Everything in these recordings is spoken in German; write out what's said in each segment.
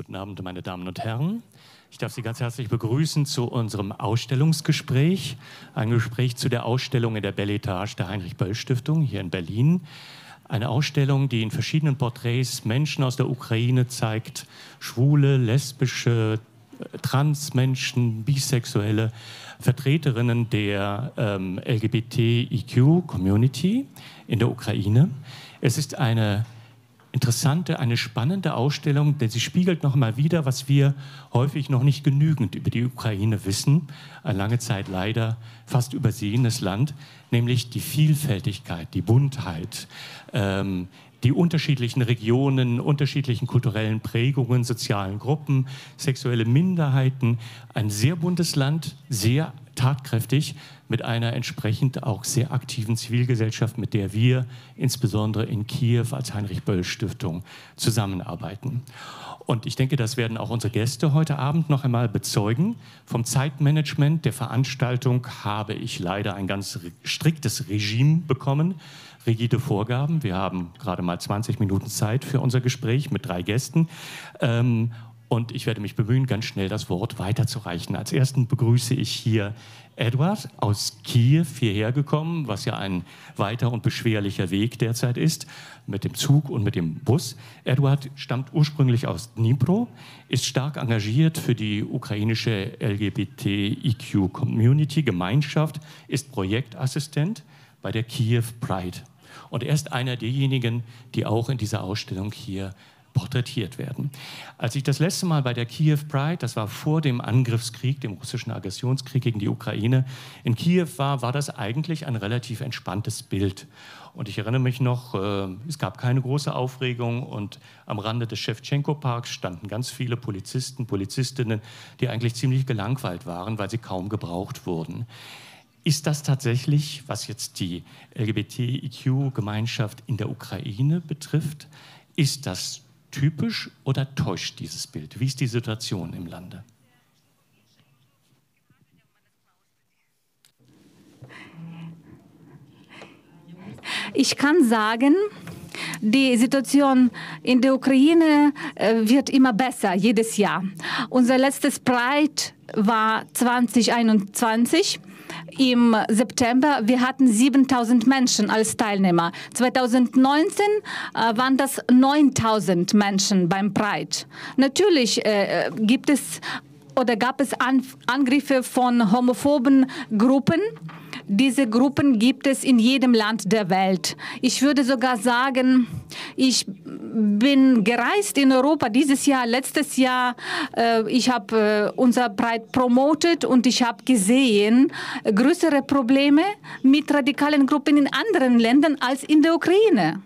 Guten Abend, meine Damen und Herren. Ich darf Sie ganz herzlich begrüßen zu unserem Ausstellungsgespräch. Ein Gespräch zu der Ausstellung in der Belle Etage der Heinrich-Böll-Stiftung hier in Berlin. Eine Ausstellung, die in verschiedenen Porträts Menschen aus der Ukraine zeigt. Schwule, lesbische, Transmenschen, Bisexuelle, Vertreterinnen der LGBTIQ-Community in der Ukraine. Es ist eine interessante, eine spannende Ausstellung, denn sie spiegelt noch mal wieder, was wir häufig noch nicht genügend über die Ukraine wissen, ein lange Zeit leider fast übersehenes Land, nämlich die Vielfältigkeit, die Buntheit, die unterschiedlichen Regionen, unterschiedlichen kulturellen Prägungen, sozialen Gruppen, sexuelle Minderheiten. Ein sehr buntes Land, sehr tatkräftig, mit einer entsprechend auch sehr aktiven Zivilgesellschaft, mit der wir insbesondere in Kiew als Heinrich-Böll-Stiftung zusammenarbeiten. Und ich denke, das werden auch unsere Gäste heute Abend noch einmal bezeugen. Vom Zeitmanagement der Veranstaltung habe ich leider ein ganz striktes Regime bekommen, rigide Vorgaben. Wir haben gerade mal 20 Minuten Zeit für unser Gespräch mit 3 Gästen. Und ich werde mich bemühen, ganz schnell das Wort weiterzureichen. Als ersten begrüße ich hier Edward aus Kiew hierher gekommen, was ja ein weiter und beschwerlicher Weg derzeit ist, mit dem Zug und mit dem Bus. Edward stammt ursprünglich aus Dnipro, ist stark engagiert für die ukrainische LGBTIQ-Community, Gemeinschaft, ist Projektassistent bei der Kiew Pride. Und er ist einer derjenigen, die auch in dieser Ausstellung hier porträtiert werden. Als ich das letzte Mal bei der Kiew Pride, das war vor dem Angriffskrieg, dem russischen Aggressionskrieg gegen die Ukraine, in Kiew war das eigentlich ein relativ entspanntes Bild. Und ich erinnere mich noch, es gab keine große Aufregung und am Rande des Schewtschenko-Parks standen ganz viele Polizisten, Polizistinnen, die eigentlich ziemlich gelangweilt waren, weil sie kaum gebraucht wurden. Ist das tatsächlich, was jetzt die LGBTIQ-Gemeinschaft in der Ukraine betrifft, ist das typisch oder täuscht dieses Bild? Wie ist die Situation im Lande? Ich kann sagen, die Situation in der Ukraine wird immer besser, jedes Jahr. Unser letztes Pride war 2021. Im September, wir hatten 7.000 Menschen als Teilnehmer. 2019 waren das 9.000 Menschen beim Pride. Natürlich gab es Angriffe von homophoben Gruppen. Diese Gruppen gibt es in jedem Land der Welt. Ich würde sogar sagen, ich bin gereist in Europa dieses Jahr, letztes Jahr. Ich habe unser Pride promotet und ich habe gesehen, größere Probleme mit radikalen Gruppen in anderen Ländern als in der Ukraine.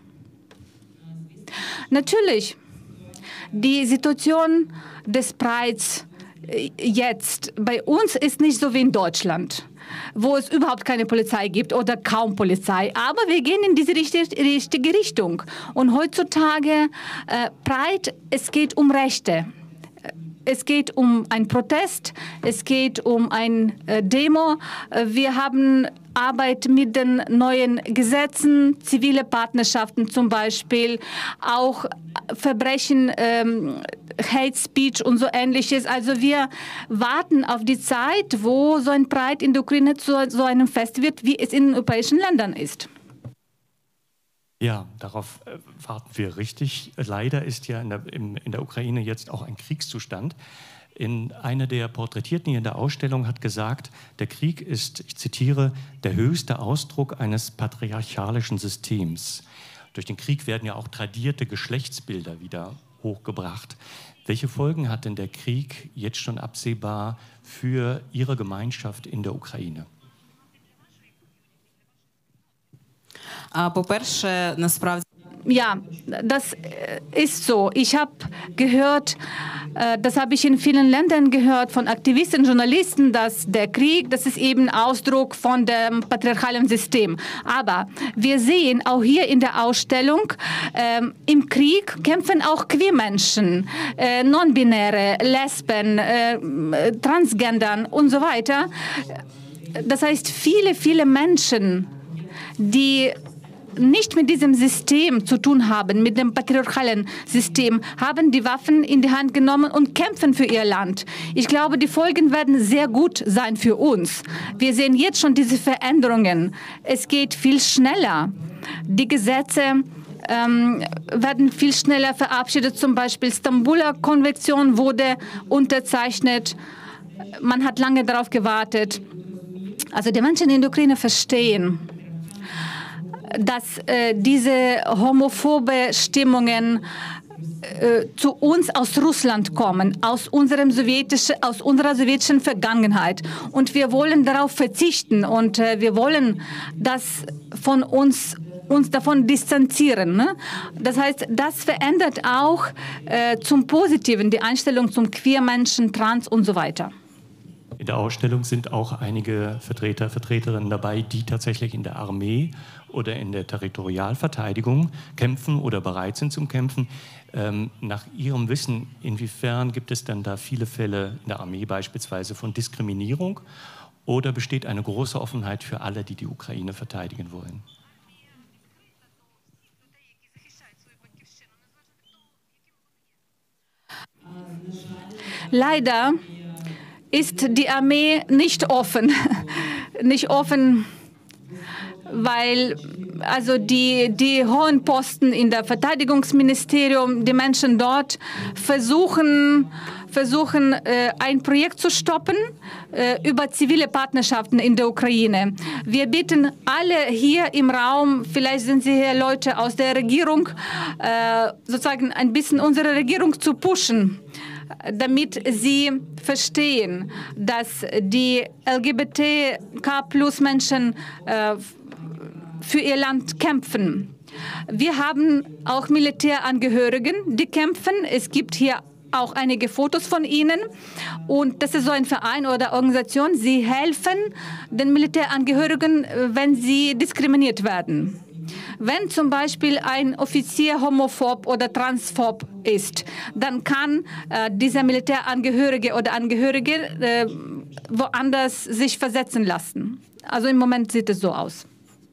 Natürlich, die Situation des Prides jetzt bei uns ist nicht so wie in Deutschland, wo es überhaupt keine Polizei gibt oder kaum Polizei. Aber wir gehen in diese richtige Richtung. Und heutzutage, Pride, es geht um Rechte. Es geht um einen Protest, es geht um eine Demo. Wir haben Arbeit mit den neuen Gesetzen, zivile Partnerschaften zum Beispiel, auch Verbrechen, Hate Speech und so Ähnliches. Also wir warten auf die Zeit, wo so ein Pride in der Ukraine zu so einem Fest wird, wie es in den europäischen Ländern ist. Ja, darauf warten wir richtig. Leider ist ja in der Ukraine jetzt auch ein Kriegszustand. Einer der Porträtierten hier in der Ausstellung hat gesagt, der Krieg ist, ich zitiere, der höchste Ausdruck eines patriarchalischen Systems. Durch den Krieg werden ja auch tradierte Geschlechtsbilder wieder hochgebracht. Welche Folgen hat denn der Krieg jetzt schon absehbar für Ihre Gemeinschaft in der Ukraine? Ja, das ist so. Ich habe gehört, das habe ich in vielen Ländern gehört von Aktivisten, Journalisten, dass der Krieg, das ist eben Ausdruck von dem patriarchalen System. Aber wir sehen auch hier in der Ausstellung, im Krieg kämpfen auch Queermenschen, Non-Binäre, Lesben, Transgendern und so weiter. Das heißt, viele Menschen, die nicht mit diesem System zu tun haben, mit dem patriarchalen System, haben die Waffen in die Hand genommen und kämpfen für ihr Land. Ich glaube, die Folgen werden sehr gut sein für uns. Wir sehen jetzt schon diese Veränderungen. Es geht viel schneller. Die Gesetze werden viel schneller verabschiedet. Zum Beispiel die Istanbuler Konvention wurde unterzeichnet. Man hat lange darauf gewartet. Also die Menschen in der Ukraine verstehen, dass diese homophobe Stimmungen zu uns aus Russland kommen, aus unserer sowjetischen Vergangenheit. Und wir wollen darauf verzichten und wir wollen das von uns davon distanzieren. Ne? Das heißt, das verändert auch zum Positiven die Einstellung zum Queermenschen, Trans und so weiter. In der Ausstellung sind auch einige Vertreter, Vertreterinnen dabei, die tatsächlich in der Armee oder in der Territorialverteidigung kämpfen oder bereit sind zum Kämpfen. Nach Ihrem Wissen, inwiefern gibt es dann da viele Fälle in der Armee beispielsweise von Diskriminierung oder besteht eine große Offenheit für alle, die die Ukraine verteidigen wollen? Leider ist die Armee nicht offen. Nicht offen, weil also die hohen Posten in der Verteidigungsministerium, die Menschen dort versuchen ein Projekt zu stoppen über zivile Partnerschaften in der Ukraine. Wir bitten alle hier im Raum, vielleicht sind Sie hier Leute aus der Regierung, sozusagen ein bisschen unsere Regierung zu pushen, damit sie verstehen, dass die LGBTQ-Plus-Menschen für ihr Land kämpfen. Wir haben auch Militärangehörigen, die kämpfen. Es gibt hier auch einige Fotos von ihnen. Und das ist so ein Verein oder Organisation. Sie helfen den Militärangehörigen, wenn sie diskriminiert werden. Wenn zum Beispiel ein Offizier homophob oder transphob ist, dann kann dieser Militärangehörige oder Angehörige woanders sich versetzen lassen. Also im Moment sieht es so aus.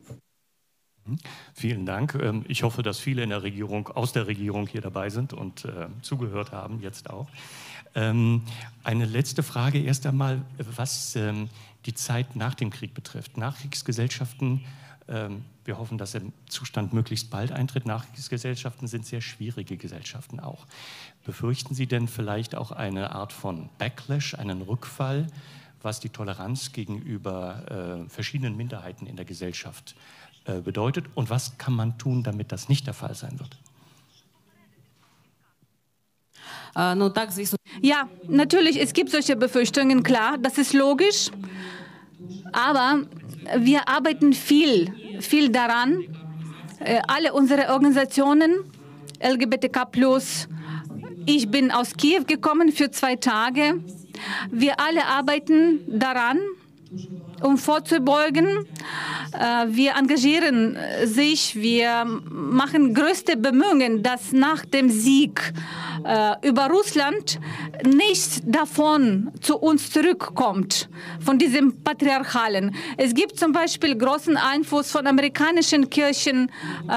Vielen Dank. Ich hoffe, dass viele aus der Regierung hier dabei sind und zugehört haben, jetzt auch. Eine letzte Frage erst einmal, was die Zeit nach dem Krieg betrifft. Nachkriegsgesellschaften, wir hoffen, dass der Zustand möglichst bald eintritt. Nachkriegsgesellschaften sind sehr schwierige Gesellschaften auch. Befürchten Sie denn vielleicht auch eine Art von Backlash, einen Rückfall, was die Toleranz gegenüber verschiedenen Minderheiten in der Gesellschaft bedeutet? Und was kann man tun, damit das nicht der Fall sein wird? Ja, natürlich, es gibt solche Befürchtungen, klar, das ist logisch. Aber wir arbeiten viel daran. Alle unsere Organisationen, LGBTQ+, ich bin aus Kiew gekommen für 2 Tage. Wir alle arbeiten daran, um vorzubeugen. Wir engagieren sich, wir machen größte Bemühungen, dass nach dem Sieg über Russland nichts davon zu uns zurückkommt, von diesem Patriarchalen. Es gibt zum Beispiel großen Einfluss von amerikanischen Kirchen,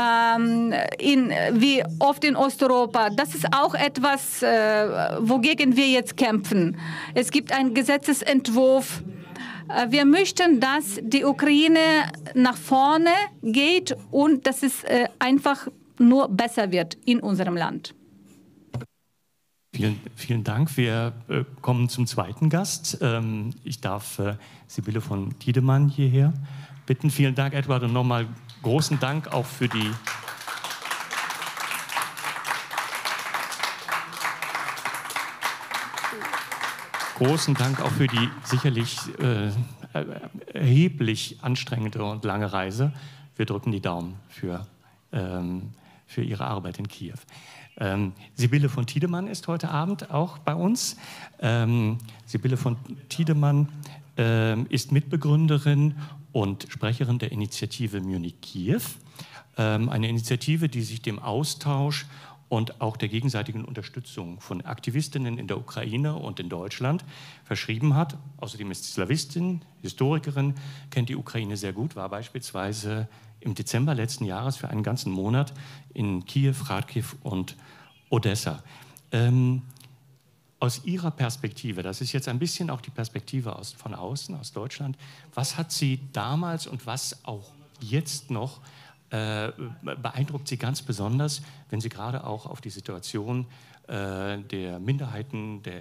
wie oft in Osteuropa. Das ist auch etwas, wogegen wir jetzt kämpfen. Es gibt einen Gesetzesentwurf. Wir möchten, dass die Ukraine nach vorne geht und dass es einfach nur besser wird in unserem Land. Vielen Dank. Wir kommen zum zweiten Gast. Ich darf Sibylle von Tiedemann hierher bitten. Vielen Dank, Edward, und nochmal großen Dank auch für die sicherlich erheblich anstrengende und lange Reise. Wir drücken die Daumen für Ihre Arbeit in Kiew. Sibylle von Tiedemann ist heute Abend auch bei uns. Sibylle von Tiedemann ist Mitbegründerin und Sprecherin der Initiative Munich Kiew. Eine Initiative, die sich dem Austausch und auch der gegenseitigen Unterstützung von Aktivistinnen in der Ukraine und in Deutschland verschrieben hat. Außerdem ist sie Slawistin, Historikerin, kennt die Ukraine sehr gut, war beispielsweise im Dezember letzten Jahres für einen ganzen Monat in Kiew, Kharkiv und Odessa. Aus Ihrer Perspektive, das ist jetzt ein bisschen auch die Perspektive von außen, aus Deutschland, was hat Sie damals und was auch jetzt noch beeindruckt Sie ganz besonders, wenn Sie gerade auch auf die Situation der Minderheiten, der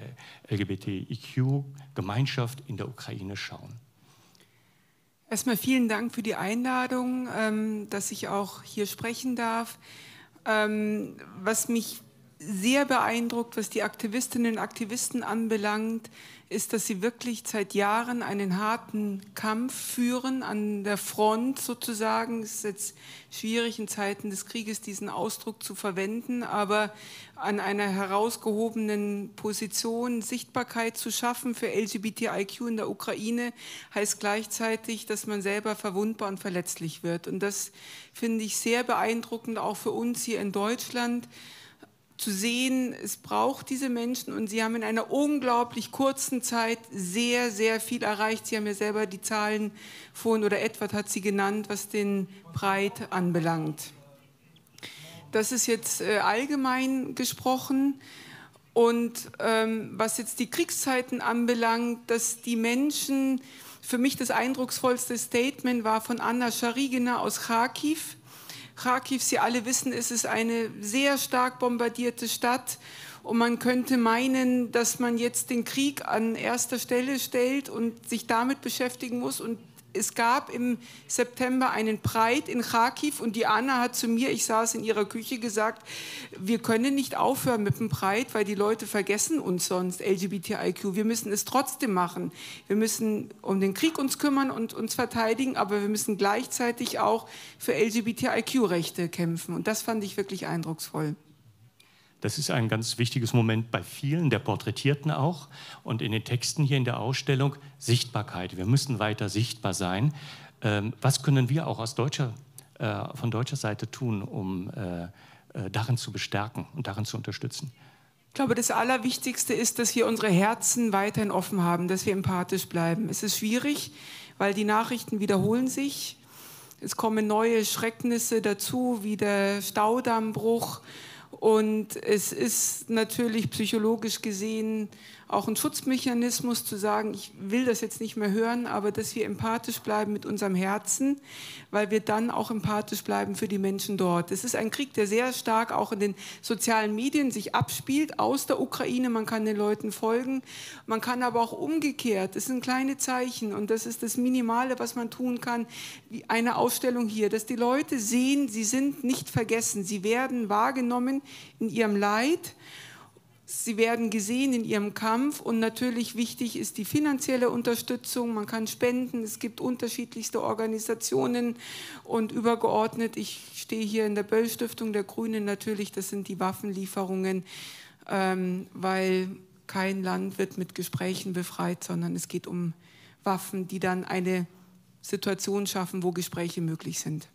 LGBTIQ-Gemeinschaft in der Ukraine schauen? Erstmal vielen Dank für die Einladung, dass ich auch hier sprechen darf. Was mich sehr beeindruckt, was die Aktivistinnen und Aktivisten anbelangt, ist, dass sie wirklich seit Jahren einen harten Kampf führen, an der Front sozusagen. Es ist jetzt schwierig, in Zeiten des Krieges diesen Ausdruck zu verwenden, aber an einer herausgehobenen Position Sichtbarkeit zu schaffen für LGBTIQ in der Ukraine, heißt gleichzeitig, dass man selber verwundbar und verletzlich wird. Und das finde ich sehr beeindruckend, auch für uns hier in Deutschland, zu sehen, es braucht diese Menschen und sie haben in einer unglaublich kurzen Zeit sehr, sehr viel erreicht. Sie haben ja selber die Zahlen vorhin, oder Edward hat sie genannt, was den Pride anbelangt. Das ist jetzt allgemein gesprochen. Und was jetzt die Kriegszeiten anbelangt, dass die Menschen, für mich das eindrucksvollste Statement war von Anna Scharigina aus Kharkiv. Kharkiv, Sie alle wissen, es ist eine sehr stark bombardierte Stadt und man könnte meinen, dass man jetzt den Krieg an erster Stelle stellt und sich damit beschäftigen muss. Und es gab im September einen Pride in Kharkiv und die Anna hat zu mir, ich saß in ihrer Küche, gesagt, wir können nicht aufhören mit dem Pride, weil die Leute vergessen uns sonst, LGBTIQ. Wir müssen es trotzdem machen. Wir müssen um den Krieg uns kümmern und uns verteidigen, aber wir müssen gleichzeitig auch für LGBTIQ-Rechte kämpfen. Und das fand ich wirklich eindrucksvoll. Das ist ein ganz wichtiges Moment bei vielen, der Porträtierten auch. Und in den Texten hier in der Ausstellung, Sichtbarkeit. Wir müssen weiter sichtbar sein. Was können wir auch von deutscher Seite tun, um darin zu bestärken und darin zu unterstützen? Ich glaube, das Allerwichtigste ist, dass wir unsere Herzen weiterhin offen haben, dass wir empathisch bleiben. Es ist schwierig, weil die Nachrichten wiederholen sich. Es kommen neue Schrecknisse dazu, wie der Staudammbruch. Und es ist natürlich psychologisch gesehen auch ein Schutzmechanismus zu sagen, ich will das jetzt nicht mehr hören, aber dass wir empathisch bleiben mit unserem Herzen, weil wir dann auch empathisch bleiben für die Menschen dort. Es ist ein Krieg, der sehr stark auch in den sozialen Medien sich abspielt, aus der Ukraine. Man kann den Leuten folgen, man kann aber auch umgekehrt. Es sind kleine Zeichen und das ist das Minimale, was man tun kann. Wie eine Ausstellung hier, dass die Leute sehen, sie sind nicht vergessen, sie werden wahrgenommen in ihrem Leid. Sie werden gesehen in ihrem Kampf und natürlich wichtig ist die finanzielle Unterstützung. Man kann spenden, es gibt unterschiedlichste Organisationen und übergeordnet, ich stehe hier in der Böll-Stiftung der Grünen natürlich, das sind die Waffenlieferungen, weil kein Land wird mit Gesprächen befreit, sondern es geht um Waffen, die dann eine Situation schaffen, wo Gespräche möglich sind.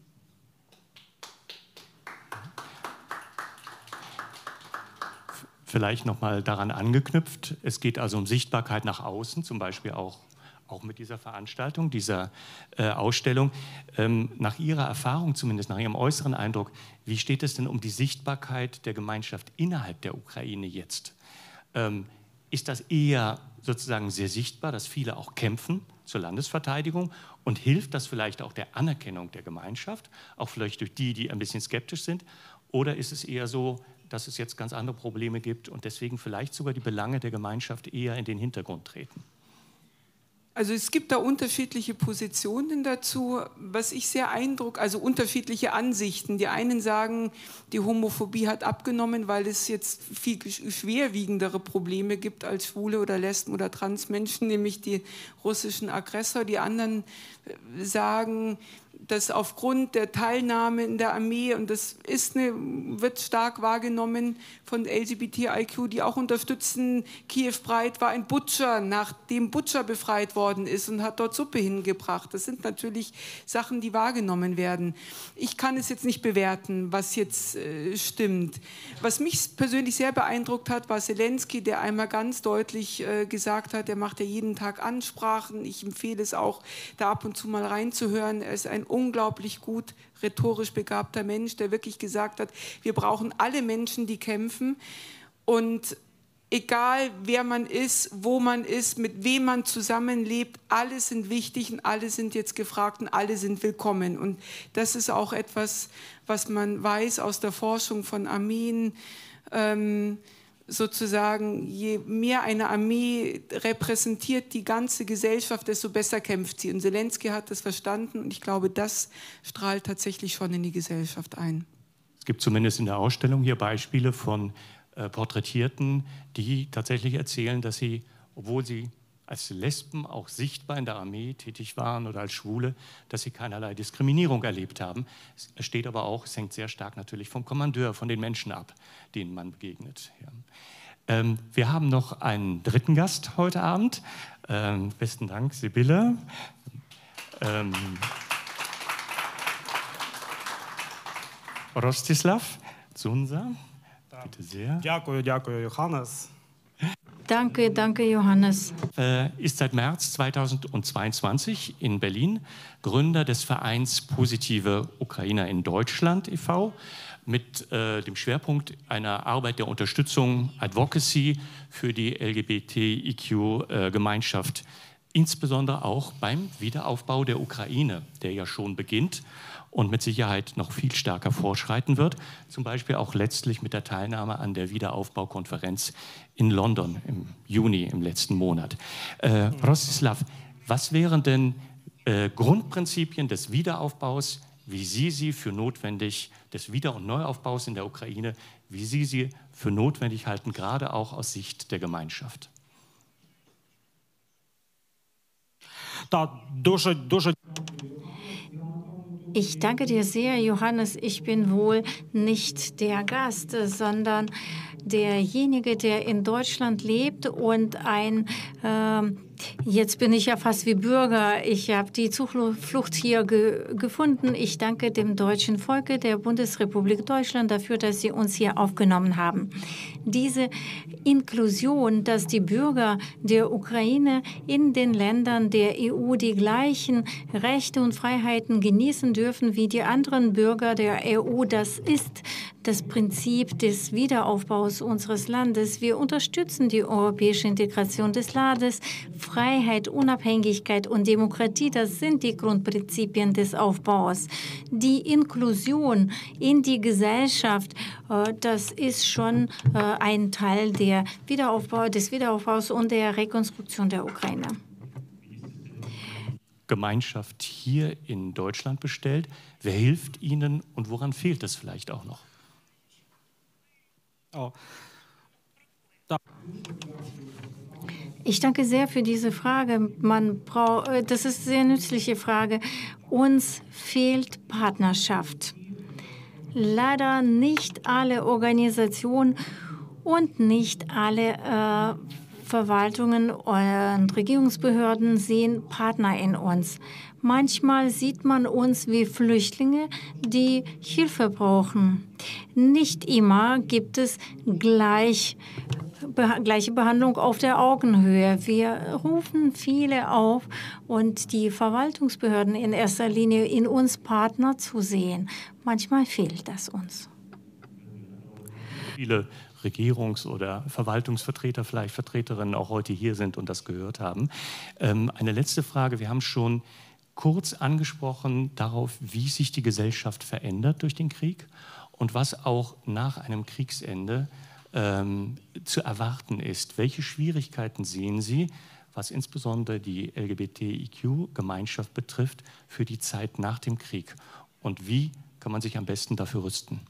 Vielleicht nochmal daran angeknüpft, es geht also um Sichtbarkeit nach außen, zum Beispiel auch mit dieser Veranstaltung, dieser Ausstellung. Nach Ihrer Erfahrung, zumindest nach Ihrem äußeren Eindruck, wie steht es denn um die Sichtbarkeit der Gemeinschaft innerhalb der Ukraine jetzt? Ist das eher sozusagen sehr sichtbar, dass viele auch kämpfen zur Landesverteidigung und hilft das vielleicht auch der Anerkennung der Gemeinschaft, auch vielleicht durch die ein bisschen skeptisch sind? Oder ist es eher so, dass es jetzt ganz andere Probleme gibt und deswegen vielleicht sogar die Belange der Gemeinschaft eher in den Hintergrund treten? Also es gibt da unterschiedliche Positionen dazu, was ich sehr also unterschiedliche Ansichten. Die einen sagen, die Homophobie hat abgenommen, weil es jetzt viel schwerwiegendere Probleme gibt als Schwule oder Lesben oder Transmenschen, nämlich die russischen Aggressor. Die anderen sagen, dass aufgrund der Teilnahme in der Armee, und das wird stark wahrgenommen von LGBTIQ, die auch unterstützen, Kiew Pride war ein Butcher, nachdem Butcher befreit worden ist und hat dort Suppe hingebracht. Das sind natürlich Sachen, die wahrgenommen werden. Ich kann es jetzt nicht bewerten, was jetzt stimmt. Was mich persönlich sehr beeindruckt hat, war Zelensky, der einmal ganz deutlich gesagt hat, er macht ja jeden Tag Ansprachen. Ich empfehle es auch, da ab und zu mal reinzuhören. Er ist ein unglaublich gut rhetorisch begabter Mensch, der wirklich gesagt hat, wir brauchen alle Menschen, die kämpfen. Und egal wer man ist, wo man ist, mit wem man zusammenlebt, alle sind wichtig und alle sind jetzt gefragt und alle sind willkommen. Und das ist auch etwas, was man weiß aus der Forschung von Armeen, sozusagen, je mehr eine Armee repräsentiert die ganze Gesellschaft, desto besser kämpft sie. Und Zelensky hat das verstanden und ich glaube, das strahlt tatsächlich schon in die Gesellschaft ein. Es gibt zumindest in der Ausstellung hier Beispiele von Porträtierten, die tatsächlich erzählen, dass sie, obwohl sie als Lesben auch sichtbar in der Armee tätig waren oder als Schwule, dass sie keinerlei Diskriminierung erlebt haben. Es steht aber auch, es hängt sehr stark natürlich vom Kommandeur, von den Menschen ab, denen man begegnet. Ja. Wir haben noch einen dritten Gast heute Abend. Besten Dank, Sibylle. Rostislav Zunza, bitte sehr. Дякую, Johannes. Danke, danke, Johannes. Ist seit März 2022 in Berlin Gründer des Vereins Positive Ukrainer in Deutschland e.V. mit dem Schwerpunkt einer Arbeit der Unterstützung, Advocacy für die LGBTIQ-Gemeinschaft, insbesondere auch beim Wiederaufbau der Ukraine, der ja schon beginnt und mit Sicherheit noch viel stärker fortschreiten wird, zum Beispiel auch letztlich mit der Teilnahme an der Wiederaufbaukonferenz in London im Juni im letzten Monat. Rostislav, was wären denn Grundprinzipien des Wiederaufbaus, wie Sie sie für notwendig, des Wieder- und Neuaufbaus in der Ukraine, wie Sie sie für notwendig halten, gerade auch aus Sicht der Gemeinschaft? Ich danke dir sehr, Johannes. Ich bin wohl nicht der Gast, sondern derjenige, der in Deutschland lebt und jetzt bin ich ja fast wie Bürger. Ich habe die Zuflucht hier gefunden. Ich danke dem deutschen Volke der Bundesrepublik Deutschland dafür, dass sie uns hier aufgenommen haben. Diese Inklusion, dass die Bürger der Ukraine in den Ländern der EU die gleichen Rechte und Freiheiten genießen dürfen wie die anderen Bürger der EU, das ist das Prinzip des Wiederaufbaus unseres Landes. Wir unterstützen die europäische Integration des Landes. Freiheit, Unabhängigkeit und Demokratie, das sind die Grundprinzipien des Aufbaus. Die Inklusion in die Gesellschaft, das ist schon ein Teil des Wiederaufbaus und der Rekonstruktion der Ukraine. Gemeinschaft hier in Deutschland bestellt? Wer hilft Ihnen und woran fehlt es vielleicht auch noch? Ich danke sehr für diese Frage. Das ist eine sehr nützliche Frage. Uns fehlt Partnerschaft. Leider nicht alle Organisationen und nicht alle Verwaltungen und Regierungsbehörden sehen Partner in uns. Manchmal sieht man uns wie Flüchtlinge, die Hilfe brauchen. Nicht immer gibt es gleiche Behandlung auf der Augenhöhe. Wir rufen viele auf und die Verwaltungsbehörden in erster Linie in uns Partner zu sehen. Manchmal fehlt das uns. Viele Regierungs- oder Verwaltungsvertreter, vielleicht Vertreterinnen auch heute hier sind und das gehört haben. Eine letzte Frage. Wir haben schon kurz angesprochen darauf, wie sich die Gesellschaft verändert durch den Krieg und was auch nach einem Kriegsende zu erwarten ist. Welche Schwierigkeiten sehen Sie, was insbesondere die LGBTIQ-Gemeinschaft betrifft, für die Zeit nach dem Krieg? Und wie kann man sich am besten dafür rüsten?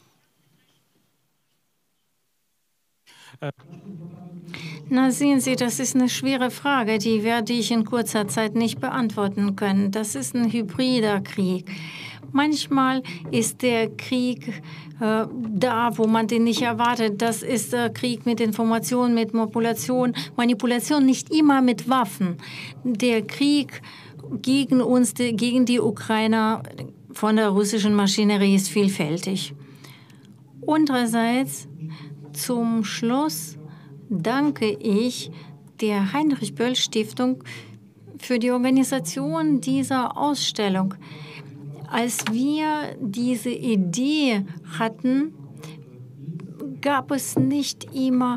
Na, sehen Sie, das ist eine schwere Frage, die werde ich in kurzer Zeit nicht beantworten können. Das ist ein hybrider Krieg. Manchmal ist der Krieg da, wo man den nicht erwartet. Das ist der Krieg mit Information, mit Manipulation, nicht immer mit Waffen. Der Krieg gegen uns, gegen die Ukrainer von der russischen Maschinerie ist vielfältig. Andererseits, zum Schluss danke ich der Heinrich-Böll-Stiftung für die Organisation dieser Ausstellung. Als wir diese Idee hatten, gab es nicht immer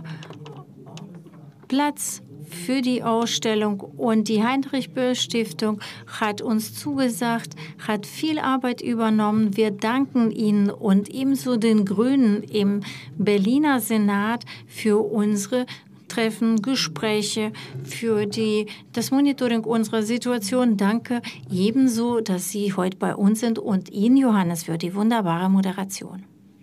Platz für die Ausstellung und die Heinrich-Böll-Stiftung hat uns zugesagt, hat viel Arbeit übernommen. Wir danken Ihnen und ebenso den Grünen im Berliner Senat für unsere Treffen, Gespräche, für das Monitoring unserer Situation. Danke ebenso, dass Sie heute bei uns sind und Ihnen, Johannes, für die wunderbare Moderation.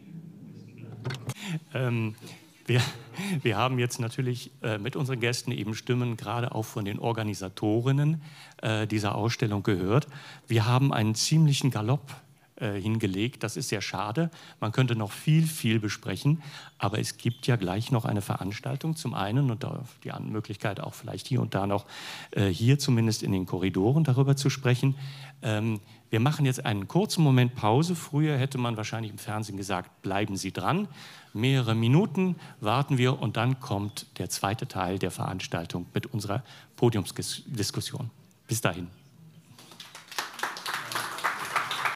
Wir haben jetzt natürlich mit unseren Gästen eben Stimmen, gerade auch von den Organisatorinnen dieser Ausstellung gehört. Wir haben einen ziemlichen Galopp hingelegt. Das ist sehr schade. Man könnte noch viel besprechen, aber es gibt ja gleich noch eine Veranstaltung zum einen und die Möglichkeit auch vielleicht hier und da noch hier zumindest in den Korridoren darüber zu sprechen. Wir machen jetzt einen kurzen Moment Pause. Früher hätte man wahrscheinlich im Fernsehen gesagt, bleiben Sie dran. Mehrere Minuten warten wir und dann kommt der zweite Teil der Veranstaltung mit unserer Podiumsdiskussion. Bis dahin.